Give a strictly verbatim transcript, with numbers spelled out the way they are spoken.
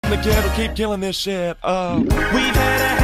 The kid will keep killing this shit. Oh, we've had a